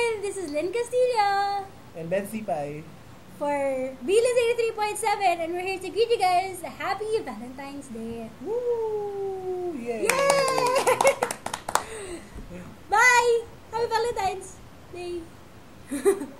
again, this is Lynn Castillo. And Ben Sipay. For Bilis 83.7, and we're here to greet you guys Happy Valentine's Day. Woo! Yay! Yay! Bye! Happy Valentine's Day.